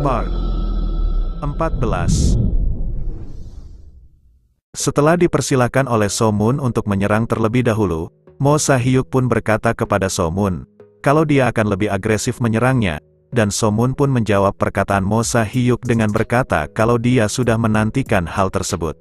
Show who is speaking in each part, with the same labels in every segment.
Speaker 1: Part 14. Setelah dipersilakan oleh So-moon untuk menyerang terlebih dahulu, Mo Sa-hyuk pun berkata kepada So-moon, kalau dia akan lebih agresif menyerangnya, dan So-moon pun menjawab perkataan Mo Sa-hyuk dengan berkata kalau dia sudah menantikan hal tersebut.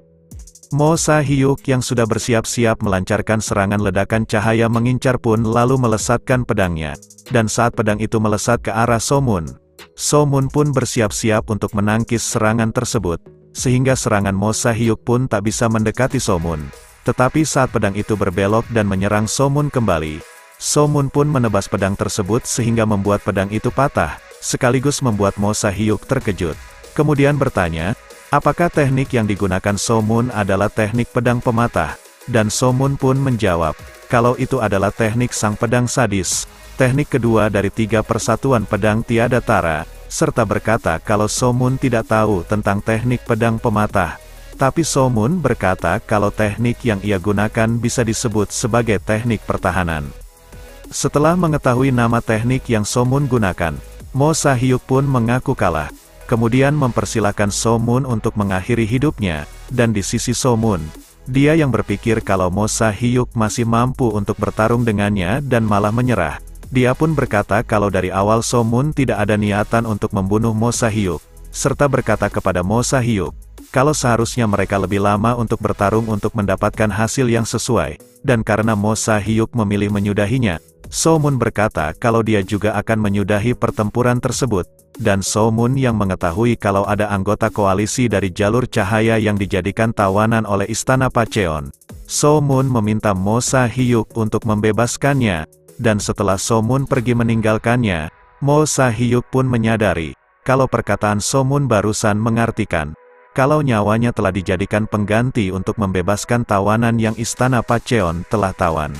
Speaker 1: Mo Sa-hyuk yang sudah bersiap-siap melancarkan serangan ledakan cahaya mengincar pun lalu melesatkan pedangnya, dan saat pedang itu melesat ke arah So-moon, So-moon pun bersiap-siap untuk menangkis serangan tersebut, sehingga serangan Mo Sa-hyuk pun tak bisa mendekati So-moon. Tetapi saat pedang itu berbelok dan menyerang So-moon kembali, So-moon pun menebas pedang tersebut sehingga membuat pedang itu patah, sekaligus membuat Mo Sa-hyuk terkejut. Kemudian bertanya, apakah teknik yang digunakan So-moon adalah teknik pedang pematah? Dan So-moon pun menjawab, kalau itu adalah teknik sang pedang sadis, teknik kedua dari 3 persatuan pedang tiada tara, serta berkata kalau So-moon tidak tahu tentang teknik pedang pematah. Tapi So-moon berkata kalau teknik yang ia gunakan bisa disebut sebagai teknik pertahanan. Setelah mengetahui nama teknik yang So-moon gunakan, Mo Sa-hyuk pun mengaku kalah. Kemudian mempersilahkan So-moon untuk mengakhiri hidupnya, dan di sisi So-moon, dia yang berpikir kalau Mo Sa-hyuk masih mampu untuk bertarung dengannya dan malah menyerah. Dia pun berkata kalau dari awal So-moon tidak ada niatan untuk membunuh Mo Sa-hyuk, serta berkata kepada Mo Sa-hyuk, kalau seharusnya mereka lebih lama untuk bertarung untuk mendapatkan hasil yang sesuai, dan karena Mo Sa-hyuk memilih menyudahinya, So-moon berkata kalau dia juga akan menyudahi pertempuran tersebut, dan So-moon yang mengetahui kalau ada anggota koalisi dari jalur cahaya yang dijadikan tawanan oleh Istana Pacheon, So-moon meminta Mo Sa-hyuk untuk membebaskannya. Dan setelah So-moon pergi meninggalkannya, Mo Sa-hyuk pun menyadari, kalau perkataan So-moon barusan mengartikan, kalau nyawanya telah dijadikan pengganti untuk membebaskan tawanan yang Istana Pacheon telah tawan.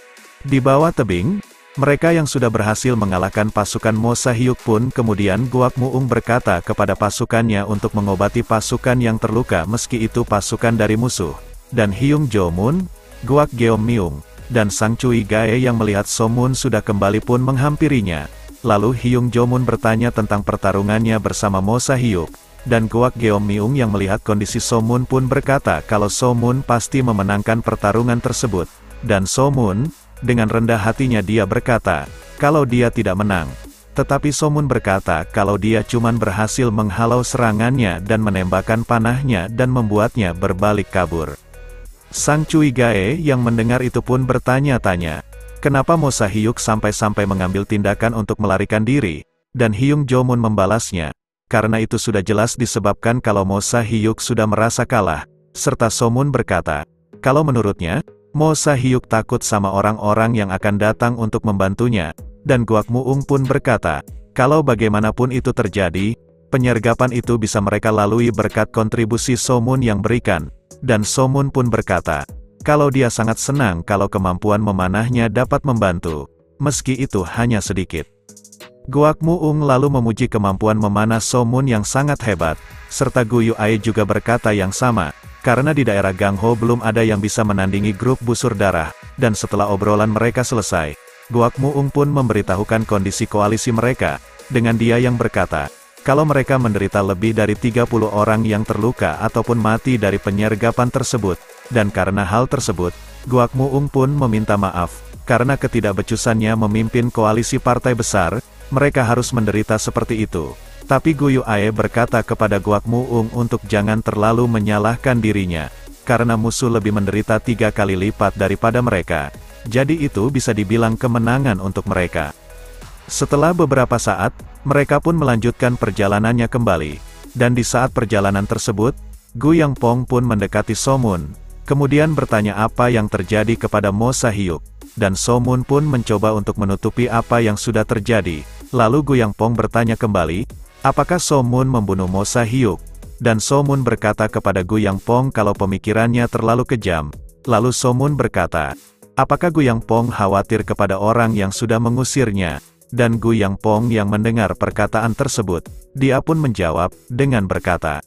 Speaker 1: Di bawah tebing, mereka yang sudah berhasil mengalahkan pasukan Mo Sa-hyuk pun kemudian Guak Muung berkata kepada pasukannya untuk mengobati pasukan yang terluka meski itu pasukan dari musuh. Dan Hyung Jo-moon, Guak Geom-myung, dan Sang Cui Gae yang melihat So-moon sudah kembali pun menghampirinya. Lalu Hyung Jo-moon bertanya tentang pertarungannya bersama Mo Sa-hyuk, dan Guak Geom-myung yang melihat kondisi So-moon pun berkata kalau So-moon pasti memenangkan pertarungan tersebut. Dan So-moon, dengan rendah hatinya dia berkata, kalau dia tidak menang. Tetapi So-moon berkata kalau dia cuman berhasil menghalau serangannya dan menembakkan panahnya dan membuatnya berbalik kabur. Sang Cui Gae yang mendengar itu pun bertanya-tanya, kenapa Mo Sa-hyuk sampai-sampai mengambil tindakan untuk melarikan diri? Dan Hyung Jo-moon membalasnya, karena itu sudah jelas disebabkan kalau Mo Sa-hyuk sudah merasa kalah, serta So-moon berkata, kalau menurutnya, Mo Sa-hyuk takut sama orang-orang yang akan datang untuk membantunya, dan Guak Muung pun berkata, kalau bagaimanapun itu terjadi, penyergapan itu bisa mereka lalui berkat kontribusi So-moon yang berikan. Dan So-moon pun berkata, kalau dia sangat senang kalau kemampuan memanahnya dapat membantu, meski itu hanya sedikit. Guak Muung lalu memuji kemampuan memanah So-moon yang sangat hebat, serta Gu Yuae juga berkata yang sama, karena di daerah Gangho belum ada yang bisa menandingi grup busur darah, dan setelah obrolan mereka selesai, Guak Muung pun memberitahukan kondisi koalisi mereka, dengan dia yang berkata, kalau mereka menderita lebih dari 30 orang yang terluka ataupun mati dari penyergapan tersebut, dan karena hal tersebut, Guak Muung pun meminta maaf, karena ketidakbecusannya memimpin koalisi partai besar, mereka harus menderita seperti itu. Tapi Gu Yuae berkata kepada Guak Muung untuk jangan terlalu menyalahkan dirinya, karena musuh lebih menderita 3 kali lipat daripada mereka, jadi itu bisa dibilang kemenangan untuk mereka. Setelah beberapa saat, mereka pun melanjutkan perjalanannya kembali. Dan di saat perjalanan tersebut, Gu Yangpong pun mendekati So-moon, kemudian bertanya apa yang terjadi kepada Mo Sa-hyuk. Dan So-moon pun mencoba untuk menutupi apa yang sudah terjadi. Lalu Gu Yangpong bertanya kembali, apakah So-moon membunuh Mo Sa-hyuk? Dan So-moon berkata kepada Gu Yangpong kalau pemikirannya terlalu kejam. Lalu So-moon berkata, apakah Gu Yangpong khawatir kepada orang yang sudah mengusirnya? Dan Gu Yangpong yang mendengar perkataan tersebut, dia pun menjawab, dengan berkata,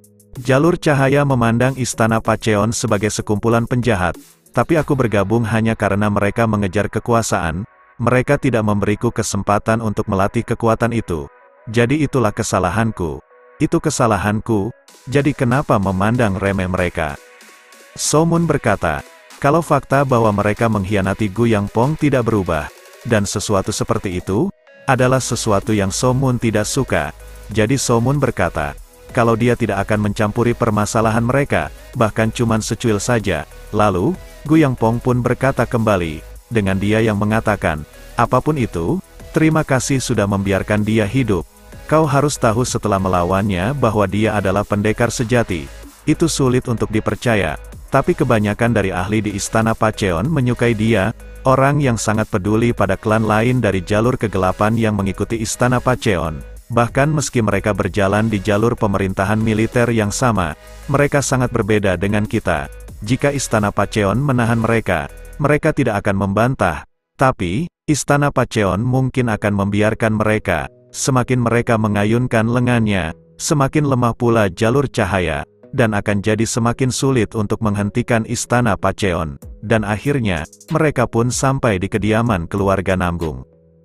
Speaker 1: jalur cahaya memandang Istana Pacheon sebagai sekumpulan penjahat, tapi aku bergabung hanya karena mereka mengejar kekuasaan, mereka tidak memberiku kesempatan untuk melatih kekuatan itu. Jadi itulah kesalahanku. Itu kesalahanku, jadi kenapa memandang remeh mereka? So-mun berkata, kalau fakta bahwa mereka mengkhianati Gu Yangpong tidak berubah, dan sesuatu seperti itu, adalah sesuatu yang So-mun tidak suka, jadi So-mun berkata, kalau dia tidak akan mencampuri permasalahan mereka, bahkan cuman secuil saja, lalu, Gu Yangpong pun berkata kembali, dengan dia yang mengatakan, apapun itu, terima kasih sudah membiarkan dia hidup. Kau harus tahu setelah melawannya bahwa dia adalah pendekar sejati. Itu sulit untuk dipercaya, tapi kebanyakan dari ahli di Istana Pacheon menyukai dia, orang yang sangat peduli pada klan lain dari jalur kegelapan yang mengikuti Istana Pacheon. Bahkan meski mereka berjalan di jalur pemerintahan militer yang sama, mereka sangat berbeda dengan kita. Jika Istana Pacheon menahan mereka, mereka tidak akan membantah, tapi Istana Pacheon mungkin akan membiarkan mereka. Semakin mereka mengayunkan lengannya, semakin lemah pula jalur cahaya, dan akan jadi semakin sulit untuk menghentikan Istana Pacheon. Dan akhirnya, mereka pun sampai di kediaman keluarga Namgung.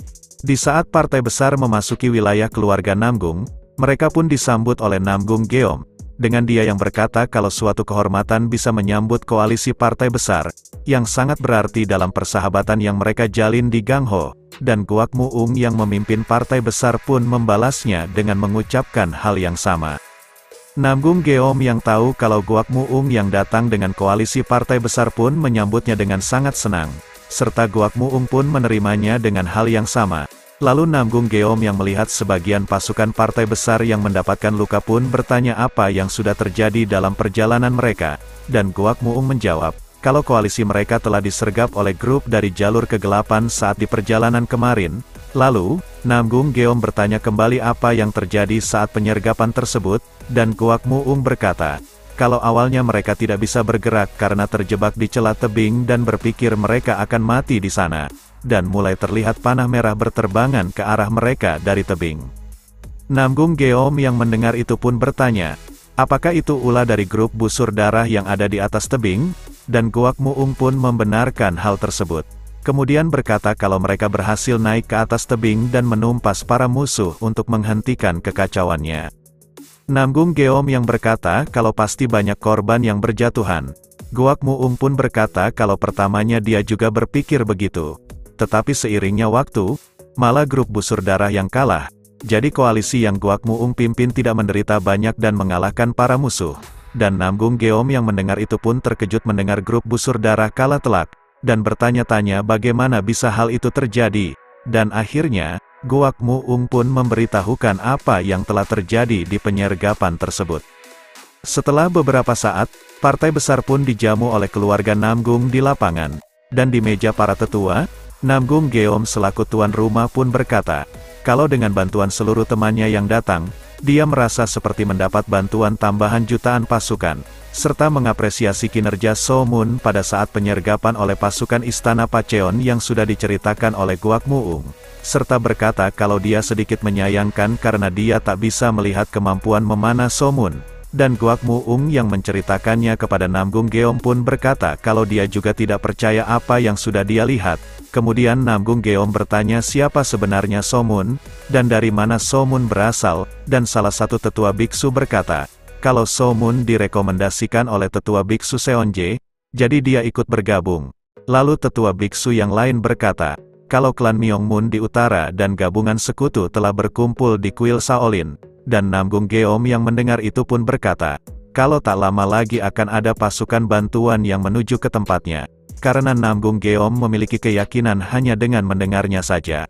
Speaker 1: Di saat partai besar memasuki wilayah keluarga Namgung, mereka pun disambut oleh Namgung Geom, dengan dia yang berkata kalau suatu kehormatan bisa menyambut koalisi partai besar, yang sangat berarti dalam persahabatan yang mereka jalin di Gangho. Dan Guak Muung yang memimpin partai besar pun membalasnya dengan mengucapkan hal yang sama. Namgung Geom yang tahu kalau Guak Muung yang datang dengan koalisi partai besar pun menyambutnya dengan sangat senang, serta Guak Muung pun menerimanya dengan hal yang sama. Lalu Namgung Geom yang melihat sebagian pasukan partai besar yang mendapatkan luka pun bertanya apa yang sudah terjadi dalam perjalanan mereka, dan Guak Muung menjawab, kalau koalisi mereka telah disergap oleh grup dari jalur kegelapan saat di perjalanan kemarin. Lalu, Namgung Geom bertanya kembali apa yang terjadi saat penyergapan tersebut, dan Guak Muung berkata, kalau awalnya mereka tidak bisa bergerak karena terjebak di celah tebing dan berpikir mereka akan mati di sana, dan mulai terlihat panah merah berterbangan ke arah mereka dari tebing. Namgung Geom yang mendengar itu pun bertanya, apakah itu ulah dari grup busur darah yang ada di atas tebing? Dan Guak Muung pun membenarkan hal tersebut. Kemudian berkata kalau mereka berhasil naik ke atas tebing dan menumpas para musuh untuk menghentikan kekacauannya. Namgung Geom yang berkata kalau pasti banyak korban yang berjatuhan. Guak Muung pun berkata kalau pertamanya dia juga berpikir begitu. Tetapi seiringnya waktu, malah grup busur darah yang kalah. Jadi koalisi yang Guak Muung pimpin tidak menderita banyak dan mengalahkan para musuh. Dan Namgung Geom yang mendengar itu pun terkejut mendengar grup busur darah kalah telak, dan bertanya-tanya bagaimana bisa hal itu terjadi. Dan akhirnya, Guak Muung pun memberitahukan apa yang telah terjadi di penyergapan tersebut. Setelah beberapa saat, partai besar pun dijamu oleh keluarga Namgung di lapangan. Dan di meja para tetua, Namgung Geom selaku tuan rumah pun berkata, kalau dengan bantuan seluruh temannya yang datang, dia merasa seperti mendapat bantuan tambahan jutaan pasukan, serta mengapresiasi kinerja So-mun pada saat penyergapan oleh pasukan Istana Pacheon yang sudah diceritakan oleh Guak Muung, serta berkata kalau dia sedikit menyayangkan karena dia tak bisa melihat kemampuan memanah So-mun. Dan Guak Muung yang menceritakannya kepada Namgung Geom pun berkata kalau dia juga tidak percaya apa yang sudah dia lihat. Kemudian Namgung Geom bertanya siapa sebenarnya So-mun, dan dari mana So-mun berasal, dan salah satu tetua biksu berkata, kalau So-mun direkomendasikan oleh tetua biksu Seonje, jadi dia ikut bergabung. Lalu tetua biksu yang lain berkata, kalau klan Myongmun di utara dan gabungan sekutu telah berkumpul di kuil Shaolin. Dan Namgung Geom yang mendengar itu pun berkata, kalau tak lama lagi akan ada pasukan bantuan yang menuju ke tempatnya. Karena Namgung Geom memiliki keyakinan hanya dengan mendengarnya saja.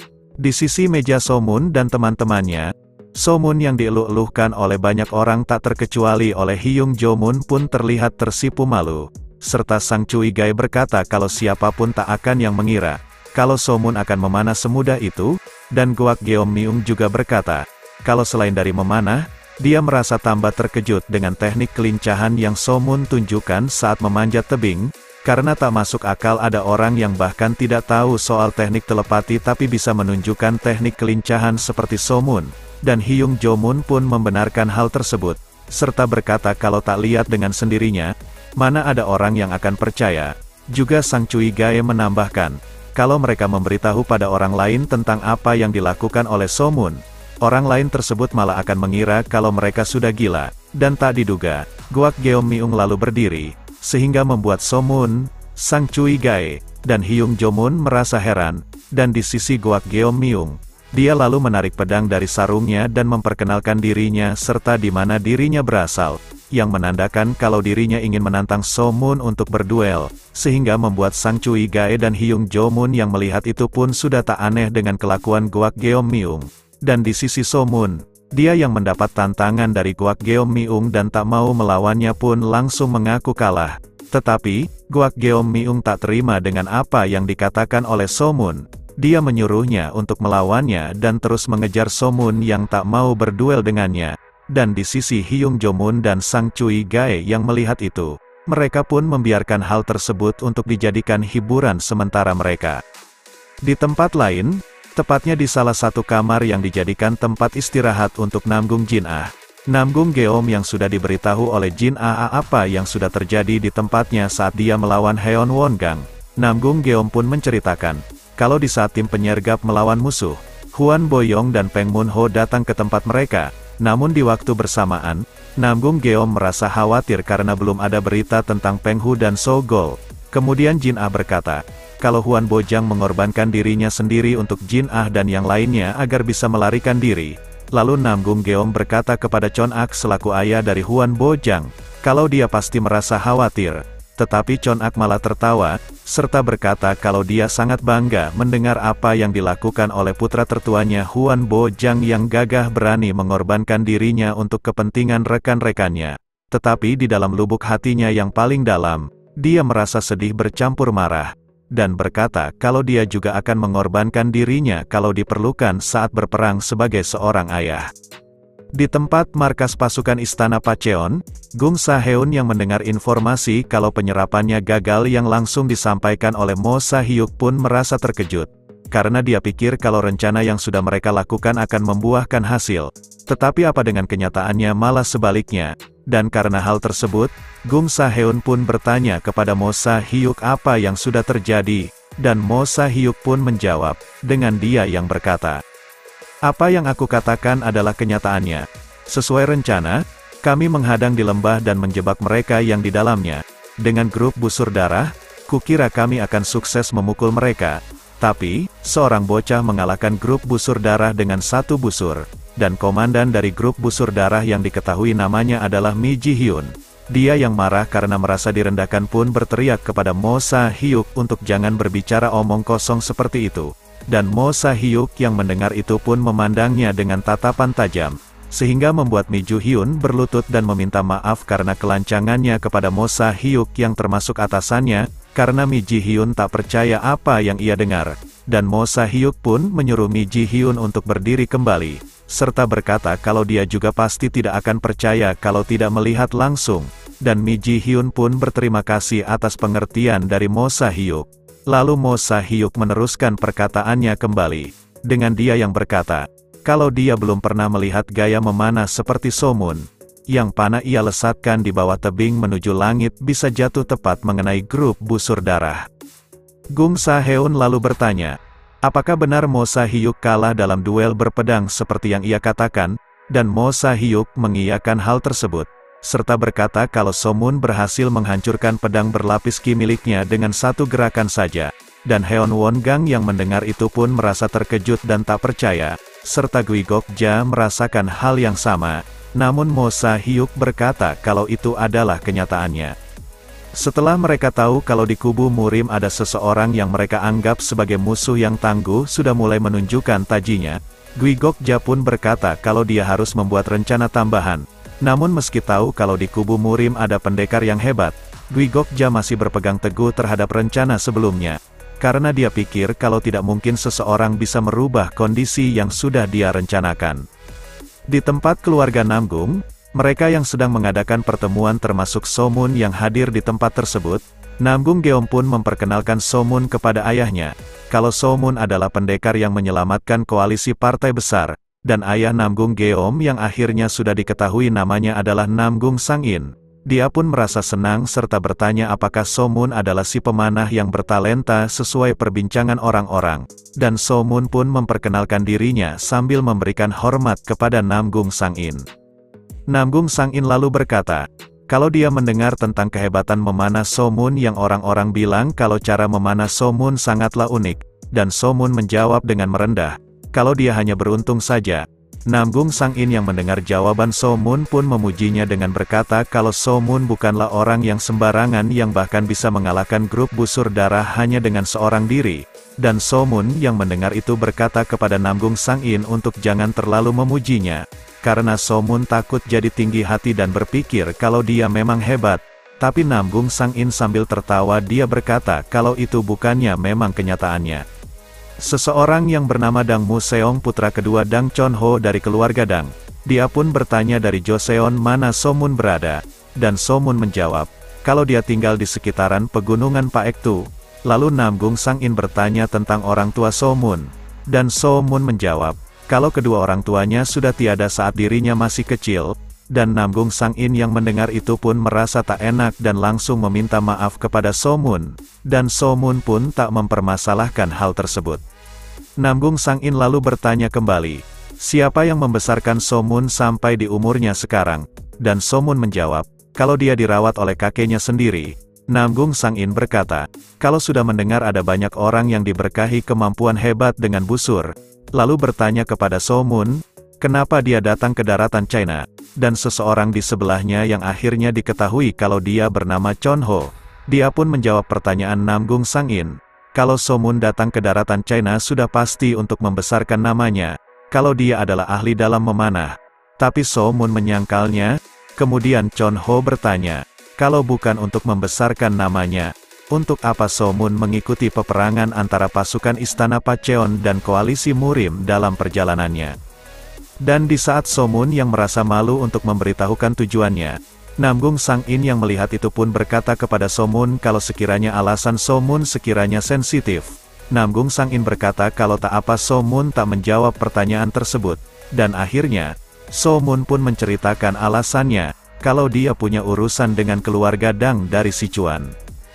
Speaker 1: Di sisi meja So-mun dan teman-temannya, So-mun yang dieluk-elukkan oleh banyak orang tak terkecuali oleh Hyung Jo-mun pun terlihat tersipu malu. Serta Sang Cui-gai berkata kalau siapapun tak akan yang mengira, kalau So-mun akan memanah semudah itu, dan Guak Geom Myung juga berkata, kalau selain dari memanah, dia merasa tambah terkejut dengan teknik kelincahan yang So-mun tunjukkan saat memanjat tebing, karena tak masuk akal ada orang yang bahkan tidak tahu soal teknik telepati tapi bisa menunjukkan teknik kelincahan seperti So-mun, dan Hyung Jo-mun pun membenarkan hal tersebut, serta berkata kalau tak lihat dengan sendirinya, mana ada orang yang akan percaya. Juga Sang Cui-gai menambahkan, kalau mereka memberitahu pada orang lain tentang apa yang dilakukan oleh So-mun, Orang lain tersebut malah akan mengira kalau mereka sudah gila, dan tak diduga, Guak Geom-myung lalu berdiri, sehingga membuat So-moon, Sang Cui Gae, dan Hyung Jo-moon merasa heran, dan di sisi Guak Geom-myung, dia lalu menarik pedang dari sarungnya dan memperkenalkan dirinya serta di mana dirinya berasal, yang menandakan kalau dirinya ingin menantang So-moon untuk berduel, sehingga membuat Sang Cui Gae dan Hyung Jo-moon yang melihat itu pun sudah tak aneh dengan kelakuan Guak Geom-myung. Dan di sisi So-moon, dia yang mendapat tantangan dari Guak Geom-myung dan tak mau melawannya pun langsung mengaku kalah. Tetapi, Guak Geom-myung tak terima dengan apa yang dikatakan oleh So-moon. Dia menyuruhnya untuk melawannya dan terus mengejar So-moon yang tak mau berduel dengannya. Dan di sisi Hyung Jo-moon dan Sang Cui Gae yang melihat itu, mereka pun membiarkan hal tersebut untuk dijadikan hiburan sementara mereka. Di tempat lain, tepatnya di salah satu kamar yang dijadikan tempat istirahat untuk Namgung Jin-ah, Namgung Geom yang sudah diberitahu oleh Jin-ah apa yang sudah terjadi di tempatnya saat dia melawan Heon Won-gang. Namgung Geom pun menceritakan, kalau di saat tim penyergap melawan musuh, Hwan Boyong dan Peng Mun-ho datang ke tempat mereka, namun di waktu bersamaan, Namgung Geom merasa khawatir karena belum ada berita tentang Peng Hu dan So-gol. Kemudian Jin-ah berkata, kalau Hwan Bojang mengorbankan dirinya sendiri untuk Jin-ah dan yang lainnya agar bisa melarikan diri. Lalu Namgung Geom berkata kepada Chon-ak selaku ayah dari Hwan Bojang, kalau dia pasti merasa khawatir. Tetapi Chon-ak malah tertawa, serta berkata kalau dia sangat bangga mendengar apa yang dilakukan oleh putra tertuanya Hwan Bojang yang gagah berani mengorbankan dirinya untuk kepentingan rekan-rekannya. Tetapi di dalam lubuk hatinya yang paling dalam, dia merasa sedih bercampur marah, dan berkata kalau dia juga akan mengorbankan dirinya kalau diperlukan saat berperang sebagai seorang ayah. Di tempat markas pasukan Istana Pacheon, Gung Sa-heun yang mendengar informasi kalau penyerapannya gagal yang langsung disampaikan oleh Mo Sa-hyuk pun merasa terkejut, karena dia pikir kalau rencana yang sudah mereka lakukan akan membuahkan hasil. Tetapi apa dengan kenyataannya malah sebaliknya, dan karena hal tersebut, Gung Sa-heun pun bertanya kepada Mo Sa-hyuk apa yang sudah terjadi, dan Mo Sa-hyuk pun menjawab, dengan dia yang berkata, apa yang aku katakan adalah kenyataannya. Sesuai rencana, kami menghadang di lembah dan menjebak mereka yang di dalamnya. Dengan grup busur darah, kukira kami akan sukses memukul mereka. Tapi, seorang bocah mengalahkan grup busur darah dengan satu busur. Dan komandan dari grup busur darah yang diketahui namanya adalah Mi Ji-hyun. Dia yang marah karena merasa direndahkan pun berteriak kepada Mo Sa-hyuk untuk jangan berbicara omong kosong seperti itu. Dan Mo Sa-hyuk yang mendengar itu pun memandangnya dengan tatapan tajam, sehingga membuat Mi Ji-hyun berlutut dan meminta maaf karena kelancangannya kepada Mo Sa-hyuk yang termasuk atasannya, karena Mi Ji-hyun tak percaya apa yang ia dengar. Dan Mo Sa-hyuk pun menyuruh Mi Ji-hyun untuk berdiri kembali, serta berkata kalau dia juga pasti tidak akan percaya kalau tidak melihat langsung. Dan Mi Ji-hyun pun berterima kasih atas pengertian dari Mo Sa-hyuk. Lalu Mo Sa-hyuk meneruskan perkataannya kembali, dengan dia yang berkata, kalau dia belum pernah melihat gaya memanah seperti So-moon, yang panah ia lesatkan di bawah tebing menuju langit bisa jatuh tepat mengenai grup busur darah. Gung Sa-heun lalu bertanya, apakah benar Mo Sa-hyuk kalah dalam duel berpedang seperti yang ia katakan? Dan Mo Sa-hyuk mengiyakan hal tersebut, serta berkata kalau So-moon berhasil menghancurkan pedang berlapis ki miliknya dengan satu gerakan saja. Dan Heon Won-gang yang mendengar itu pun merasa terkejut dan tak percaya, serta Gui Gok-ja merasakan hal yang sama. Namun Mo Sa-hyuk berkata kalau itu adalah kenyataannya. Setelah mereka tahu kalau di kubu Murim ada seseorang yang mereka anggap sebagai musuh yang tangguh sudah mulai menunjukkan tajinya, Gui Gok-ja pun berkata kalau dia harus membuat rencana tambahan. Namun meski tahu kalau di kubu Murim ada pendekar yang hebat, Gui Gok-ja masih berpegang teguh terhadap rencana sebelumnya, karena dia pikir kalau tidak mungkin seseorang bisa merubah kondisi yang sudah dia rencanakan. Di tempat keluarga Namgung, mereka yang sedang mengadakan pertemuan termasuk So-moon yang hadir di tempat tersebut, Namgung Geom pun memperkenalkan So-moon kepada ayahnya, kalau So-moon adalah pendekar yang menyelamatkan koalisi partai besar, dan ayah Namgung Geom yang akhirnya sudah diketahui namanya adalah Namgung Sang-in. Dia pun merasa senang serta bertanya apakah So-moon adalah si pemanah yang bertalenta sesuai perbincangan orang-orang. Dan So-moon pun memperkenalkan dirinya sambil memberikan hormat kepada Namgung Sang-in. Namgung Sang-in lalu berkata, kalau dia mendengar tentang kehebatan memanah So-moon yang orang-orang bilang kalau cara memanah So-moon sangatlah unik, dan So-moon menjawab dengan merendah, kalau dia hanya beruntung saja. Namgung Sang-in yang mendengar jawaban So-moon pun memujinya dengan berkata kalau So-moon bukanlah orang yang sembarangan yang bahkan bisa mengalahkan grup busur darah hanya dengan seorang diri. Dan So-moon yang mendengar itu berkata kepada Namgung Sang-in untuk jangan terlalu memujinya, karena So-moon takut jadi tinggi hati dan berpikir kalau dia memang hebat. Tapi Namgung Sang-in sambil tertawa dia berkata kalau itu bukannya memang kenyataannya. Seseorang yang bernama Dang Museong putra kedua Dang Chonho dari keluarga Dang. Dia pun bertanya dari Joseon mana So-moon berada. Dan So-moon menjawab, kalau dia tinggal di sekitaran pegunungan Paektu. Lalu Namgung Sang-in bertanya tentang orang tua So-moon. Dan So-moon menjawab, kalau kedua orang tuanya sudah tiada saat dirinya masih kecil. Dan Namgung Sang-in yang mendengar itu pun merasa tak enak dan langsung meminta maaf kepada So-moon. Dan So-moon pun tak mempermasalahkan hal tersebut. Namgung Sang-in lalu bertanya kembali, siapa yang membesarkan So-moon sampai di umurnya sekarang? Dan So-moon menjawab, kalau dia dirawat oleh kakeknya sendiri. Namgung Sang-in berkata, kalau sudah mendengar ada banyak orang yang diberkahi kemampuan hebat dengan busur, lalu bertanya kepada So-moon, kenapa dia datang ke daratan China? Dan seseorang di sebelahnya yang akhirnya diketahui kalau dia bernama Chonho. Dia pun menjawab pertanyaan Namgung Sang-in. Kalau So-moon datang ke daratan China sudah pasti untuk membesarkan namanya. Kalau dia adalah ahli dalam memanah. Tapi So-moon menyangkalnya. Kemudian Chonho bertanya, kalau bukan untuk membesarkan namanya, untuk apa So-moon mengikuti peperangan antara pasukan Istana Pacheon dan koalisi Murim dalam perjalanannya? Dan di saat So-moon yang merasa malu untuk memberitahukan tujuannya, Namgung Sang-in yang melihat itu pun berkata kepada So-moon kalau sekiranya alasan So-moon sekiranya sensitif. Namgung Sang-in berkata kalau tak apa So-moon tak menjawab pertanyaan tersebut. Dan akhirnya, So-moon pun menceritakan alasannya, kalau dia punya urusan dengan keluarga Dang dari Sichuan.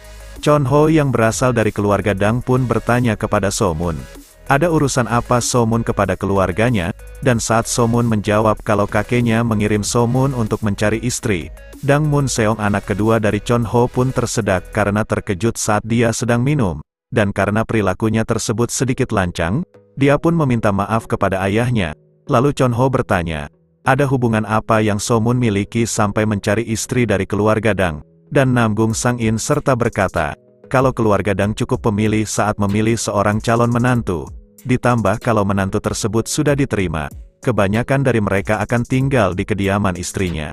Speaker 1: Chonho yang berasal dari keluarga Dang pun bertanya kepada So-moon, ada urusan apa So-moon kepada keluarganya? Dan saat So-moon menjawab kalau kakeknya mengirim So-moon untuk mencari istri, Dang Mun-seong anak kedua dari Chonho pun tersedak karena terkejut saat dia sedang minum. Dan karena perilakunya tersebut sedikit lancang, dia pun meminta maaf kepada ayahnya. Lalu Chonho bertanya, ada hubungan apa yang So-moon miliki sampai mencari istri dari keluarga Dang? Dan Namgung Sang-in serta berkata, kalau keluarga Dang cukup pemilih saat memilih seorang calon menantu, ditambah kalau menantu tersebut sudah diterima, kebanyakan dari mereka akan tinggal di kediaman istrinya.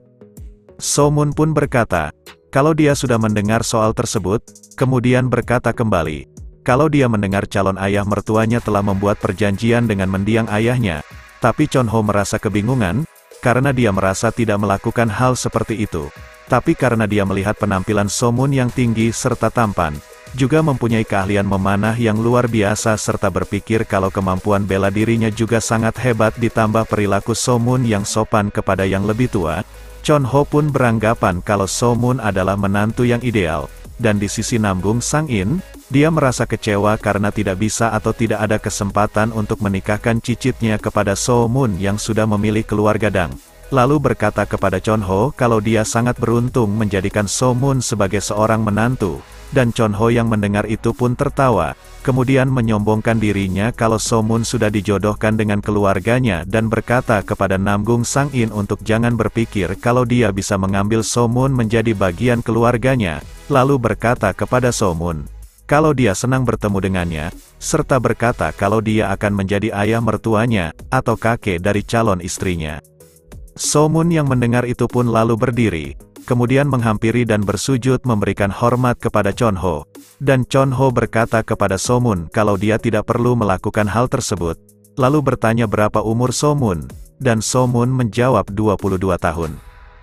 Speaker 1: So-moon pun berkata, kalau dia sudah mendengar soal tersebut, kemudian berkata kembali, kalau dia mendengar calon ayah mertuanya telah membuat perjanjian dengan mendiang ayahnya, tapi Chonho merasa kebingungan, karena dia merasa tidak melakukan hal seperti itu. Tapi karena dia melihat penampilan So-moon yang tinggi serta tampan, juga mempunyai keahlian memanah yang luar biasa serta berpikir kalau kemampuan bela dirinya juga sangat hebat ditambah perilaku So-moon yang sopan kepada yang lebih tua, Chonho pun beranggapan kalau So-moon adalah menantu yang ideal. Dan di sisi Namgung Sang-in, dia merasa kecewa karena tidak bisa atau tidak ada kesempatan untuk menikahkan cicitnya kepada So-moon yang sudah memilih keluarga Dang. Lalu berkata kepada Chonho kalau dia sangat beruntung menjadikan So-moon sebagai seorang menantu. Dan Chonho yang mendengar itu pun tertawa, kemudian menyombongkan dirinya kalau So-moon sudah dijodohkan dengan keluarganya dan berkata kepada Namgung Sang-in untuk jangan berpikir kalau dia bisa mengambil So-moon menjadi bagian keluarganya, lalu berkata kepada So-moon, kalau dia senang bertemu dengannya, serta berkata kalau dia akan menjadi ayah mertuanya, atau kakek dari calon istrinya. So-moon yang mendengar itu pun lalu berdiri, kemudian menghampiri dan bersujud memberikan hormat kepada Chonho. Dan Chonho berkata kepada So-moon kalau dia tidak perlu melakukan hal tersebut. Lalu bertanya berapa umur So-moon, dan So-moon menjawab 22 tahun.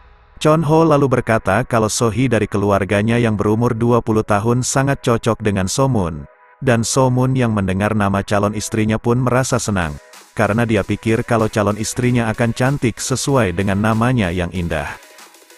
Speaker 1: Chonho lalu berkata kalau So-hee dari keluarganya yang berumur 20 tahun sangat cocok dengan So-moon. Dan So-moon yang mendengar nama calon istrinya pun merasa senang, karena dia pikir kalau calon istrinya akan cantik sesuai dengan namanya yang indah.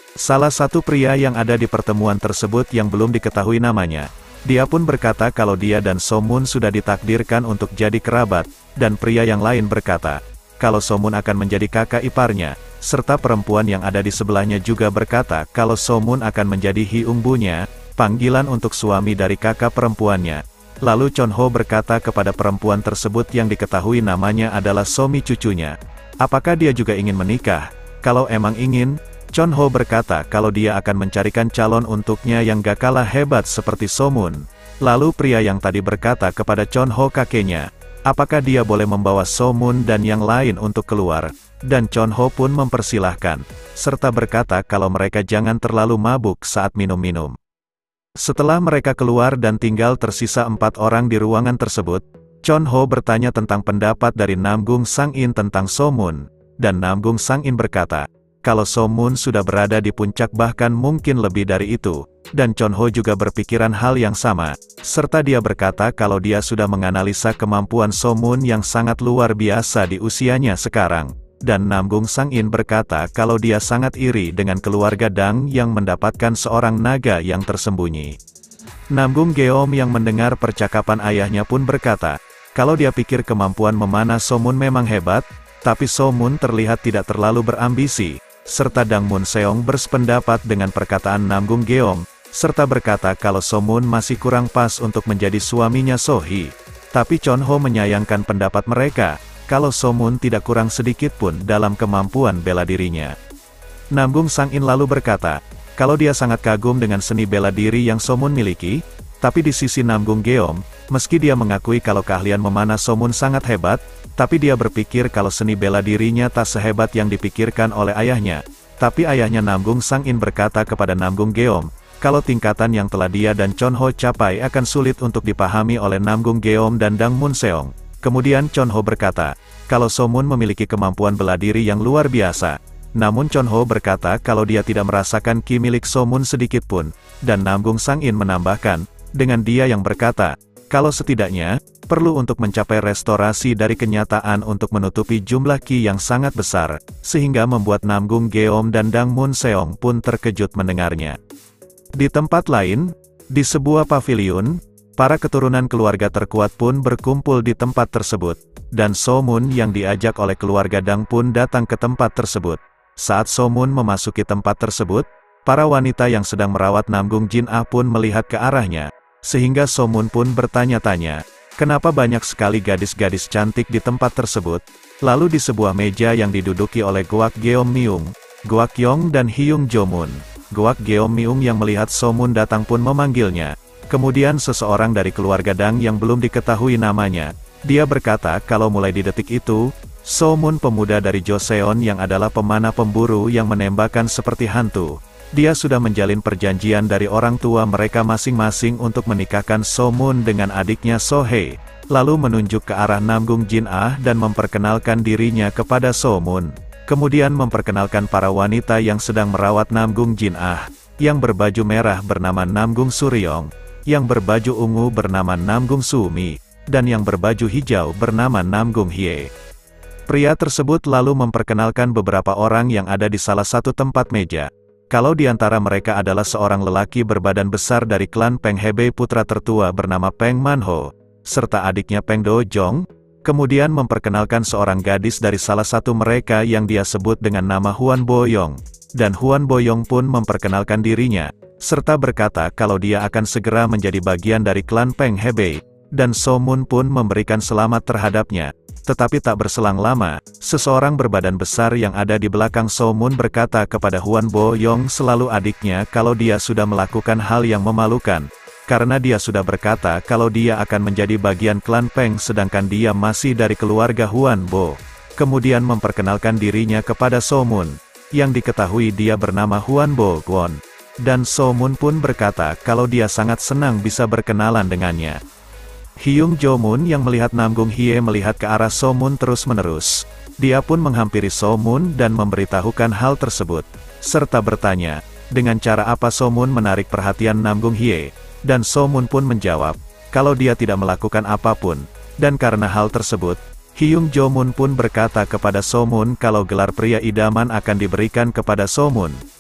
Speaker 1: Salah satu pria yang ada di pertemuan tersebut yang belum diketahui namanya, dia pun berkata kalau dia dan So Moon sudah ditakdirkan untuk jadi kerabat, dan pria yang lain berkata, kalau So Moon akan menjadi kakak iparnya, serta perempuan yang ada di sebelahnya juga berkata kalau So Moon akan menjadi Hyungbu-nya, panggilan untuk suami dari kakak perempuannya. Lalu Chon Ho berkata kepada perempuan tersebut yang diketahui namanya adalah Somi cucunya, apakah dia juga ingin menikah? Kalau emang ingin, Chon Ho berkata kalau dia akan mencarikan calon untuknya yang gak kalah hebat seperti So Moon. Lalu pria yang tadi berkata kepada Chon Ho kakeknya, apakah dia boleh membawa So Moon dan yang lain untuk keluar, dan Chon Ho pun mempersilahkan, serta berkata kalau mereka jangan terlalu mabuk saat minum-minum. Setelah mereka keluar dan tinggal tersisa 4 orang di ruangan tersebut, Chon Ho bertanya tentang pendapat dari Namgung Sang-in tentang So Moon, dan Namgung Sang-in berkata, kalau So Moon sudah berada di puncak bahkan mungkin lebih dari itu, dan Chon Ho juga berpikiran hal yang sama, serta dia berkata kalau dia sudah menganalisa kemampuan So Moon yang sangat luar biasa di usianya sekarang. Dan Namgung Sang-in berkata kalau dia sangat iri dengan keluarga Dang yang mendapatkan seorang naga yang tersembunyi. Namgung Geom yang mendengar percakapan ayahnya pun berkata, kalau dia pikir kemampuan memanah So Moon memang hebat, tapi So Moon terlihat tidak terlalu berambisi, serta Dang Moon Seong bersependapat dengan perkataan Namgung Geom, serta berkata kalau So Moon masih kurang pas untuk menjadi suaminya So Hee. Tapi Chon Ho menyayangkan pendapat mereka, kalau So Moon tidak kurang sedikit pun dalam kemampuan bela dirinya. Namgung Sang-in lalu berkata, kalau dia sangat kagum dengan seni bela diri yang So Moon miliki, tapi di sisi Namgung Geom, meski dia mengakui kalau keahlian memanah So Moon sangat hebat, tapi dia berpikir kalau seni bela dirinya tak sehebat yang dipikirkan oleh ayahnya. Tapi ayahnya Namgung Sang-in berkata kepada Namgung Geom, kalau tingkatan yang telah dia dan Chon Ho capai akan sulit untuk dipahami oleh Namgung Geom dan Dang Moon Seong. Kemudian Chon Ho berkata, kalau So Moon memiliki kemampuan bela diri yang luar biasa. Namun Chon Ho berkata kalau dia tidak merasakan ki milik So Moon sedikit pun, dan Namgung Sang-in menambahkan, dengan dia yang berkata, kalau setidaknya, perlu untuk mencapai restorasi dari kenyataan untuk menutupi jumlah ki yang sangat besar, sehingga membuat Namgung Geom dan Dang Moon Seong pun terkejut mendengarnya. Di tempat lain, di sebuah paviliun, para keturunan keluarga terkuat pun berkumpul di tempat tersebut, dan So Moon yang diajak oleh keluarga Dang pun datang ke tempat tersebut. Saat So Moon memasuki tempat tersebut, para wanita yang sedang merawat Namgung Jin-ah pun melihat ke arahnya, sehingga So Moon pun bertanya-tanya, kenapa banyak sekali gadis-gadis cantik di tempat tersebut. Lalu di sebuah meja yang diduduki oleh Goak Geom Myung, Goak Yong dan Hyung Jo Moon, Goak Geom Myung yang melihat So Moon datang pun memanggilnya. Kemudian seseorang dari keluarga Dang yang belum diketahui namanya, dia berkata kalau mulai di detik itu, So Moon pemuda dari Joseon yang adalah pemanah pemburu yang menembakkan seperti hantu. Dia sudah menjalin perjanjian dari orang tua mereka masing-masing untuk menikahkan So Moon dengan adiknya So Hee, lalu menunjuk ke arah Namgung Jin-ah dan memperkenalkan dirinya kepada So Moon. Kemudian memperkenalkan para wanita yang sedang merawat Namgung Jin-ah, yang berbaju merah bernama Namgung Suryong, yang berbaju ungu bernama Namgung Sumi, dan yang berbaju hijau bernama Namgung Hye. Pria tersebut lalu memperkenalkan beberapa orang yang ada di salah satu tempat meja. Kalau di antara mereka adalah seorang lelaki berbadan besar dari klan Peng Hebei putra tertua bernama Peng Manho, serta adiknya Peng Do Jong, kemudian memperkenalkan seorang gadis dari salah satu mereka yang dia sebut dengan nama Huan Boyong, dan Huan Boyong pun memperkenalkan dirinya, serta berkata kalau dia akan segera menjadi bagian dari klan Peng Hebei, dan So Moon pun memberikan selamat terhadapnya. Tetapi tak berselang lama, seseorang berbadan besar yang ada di belakang So Moon berkata kepada Huan Boyong selalu adiknya kalau dia sudah melakukan hal yang memalukan, karena dia sudah berkata kalau dia akan menjadi bagian klan Peng sedangkan dia masih dari keluarga Huan Bo. Kemudian memperkenalkan dirinya kepada So Moon, yang diketahui dia bernama Huan Bo Gwon. Dan So Moon pun berkata kalau dia sangat senang bisa berkenalan dengannya. Hyung Jo Moon yang melihat Namgung Hye melihat ke arah So Moon terus-menerus. Dia pun menghampiri So Moon dan memberitahukan hal tersebut, serta bertanya, dengan cara apa So Moon menarik perhatian Namgung Hye, dan So Moon pun menjawab, kalau dia tidak melakukan apapun, dan karena hal tersebut, Hyung Jo Moon pun berkata kepada So Moon kalau gelar pria idaman akan diberikan kepada So Moon.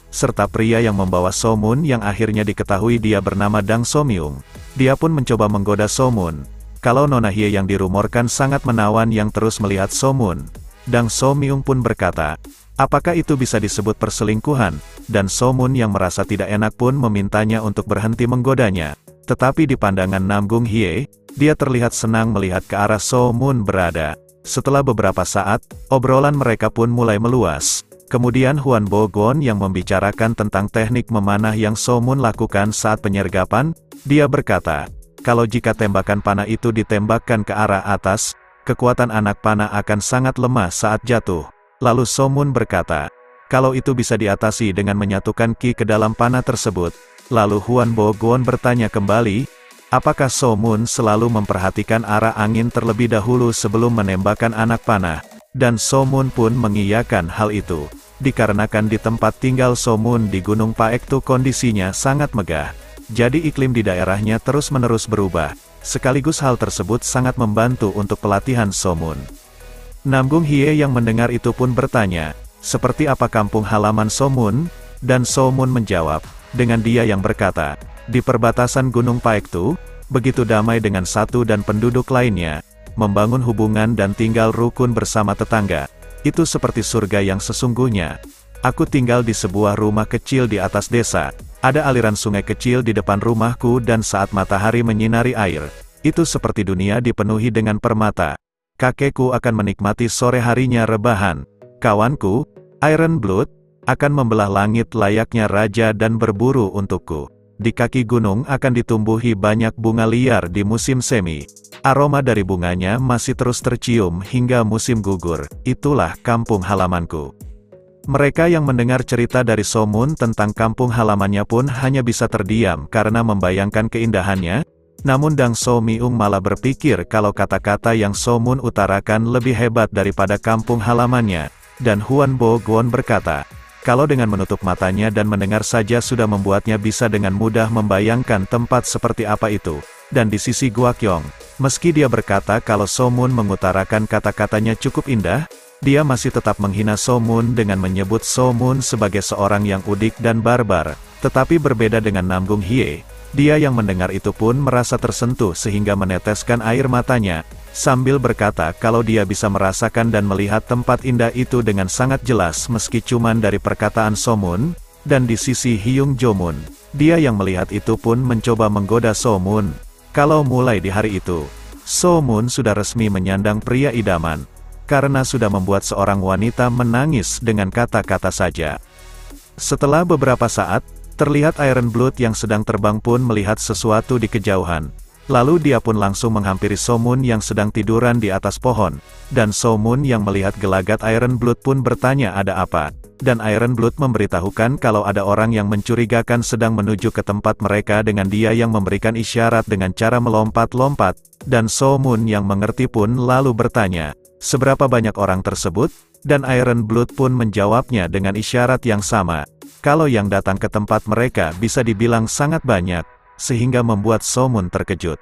Speaker 1: serta pria yang membawa So-moon yang akhirnya diketahui dia bernama Dang So-myung. Dia pun mencoba menggoda So-moon. Kalau Nona Hye yang dirumorkan sangat menawan yang terus melihat So-moon. Dang So-myung pun berkata, apakah itu bisa disebut perselingkuhan? Dan So-moon yang merasa tidak enak pun memintanya untuk berhenti menggodanya. Tetapi di pandangan Namgung Hye, dia terlihat senang melihat ke arah So-moon berada. Setelah beberapa saat, obrolan mereka pun mulai meluas. Kemudian Hwan Bo-gon yang membicarakan tentang teknik memanah yang So-moon lakukan saat penyergapan, dia berkata, kalau jika tembakan panah itu ditembakkan ke arah atas, kekuatan anak panah akan sangat lemah saat jatuh. Lalu So-moon berkata, kalau itu bisa diatasi dengan menyatukan ki ke dalam panah tersebut. Lalu Hwan Bo-gon bertanya kembali, apakah So-moon selalu memperhatikan arah angin terlebih dahulu sebelum menembakkan anak panah? Dan So-moon pun mengiyakan hal itu. Dikarenakan di tempat tinggal So-moon di Gunung Paektu kondisinya sangat megah. Jadi iklim di daerahnya terus-menerus berubah. Sekaligus hal tersebut sangat membantu untuk pelatihan So-moon. Namgung Hye yang mendengar itu pun bertanya, seperti apa kampung halaman So-moon? Dan So-moon menjawab, dengan dia yang berkata, di perbatasan Gunung Paektu, begitu damai dengan satu dan penduduk lainnya, membangun hubungan dan tinggal rukun bersama tetangga, itu seperti surga yang sesungguhnya. Aku tinggal di sebuah rumah kecil di atas desa, ada aliran sungai kecil di depan rumahku dan saat matahari menyinari air, itu seperti dunia dipenuhi dengan permata. Kakekku akan menikmati sore harinya rebahan. Kawanku, Iron Blood, akan membelah langit layaknya raja dan berburu untukku. Di kaki gunung akan ditumbuhi banyak bunga liar di musim semi. Aroma dari bunganya masih terus tercium hingga musim gugur. Itulah kampung halamanku. Mereka yang mendengar cerita dari So-moon tentang kampung halamannya pun hanya bisa terdiam karena membayangkan keindahannya. Namun Dang So-myung malah berpikir kalau kata-kata yang So-moon utarakan lebih hebat daripada kampung halamannya. Dan Hwan Bo-gon berkata, kalau dengan menutup matanya dan mendengar saja sudah membuatnya bisa dengan mudah membayangkan tempat seperti apa itu. Dan di sisi Gwakyong, meski dia berkata kalau So-moon mengutarakan kata-katanya cukup indah, dia masih tetap menghina So-moon dengan menyebut So-moon sebagai seorang yang udik dan barbar. Tetapi berbeda dengan Namgung Hye, dia yang mendengar itu pun merasa tersentuh sehingga meneteskan air matanya, sambil berkata kalau dia bisa merasakan dan melihat tempat indah itu dengan sangat jelas meski cuman dari perkataan So-moon. Dan di sisi Hyung Jo-moon, dia yang melihat itu pun mencoba menggoda So-moon. Kalau mulai di hari itu, So-moon sudah resmi menyandang pria idaman, karena sudah membuat seorang wanita menangis dengan kata-kata saja. Setelah beberapa saat, terlihat Iron Blood yang sedang terbang pun melihat sesuatu di kejauhan. Lalu dia pun langsung menghampiri So-moon yang sedang tiduran di atas pohon. Dan So-moon yang melihat gelagat Iron Blood pun bertanya ada apa. Dan Iron Blood memberitahukan kalau ada orang yang mencurigakan sedang menuju ke tempat mereka dengan dia yang memberikan isyarat dengan cara melompat-lompat. Dan So-moon yang mengerti pun lalu bertanya, seberapa banyak orang tersebut? Dan Iron Blood pun menjawabnya dengan isyarat yang sama. Kalau yang datang ke tempat mereka bisa dibilang sangat banyak, sehingga membuat So-moon terkejut.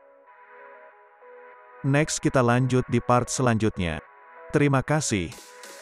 Speaker 1: Next kita lanjut di part selanjutnya. Terima kasih.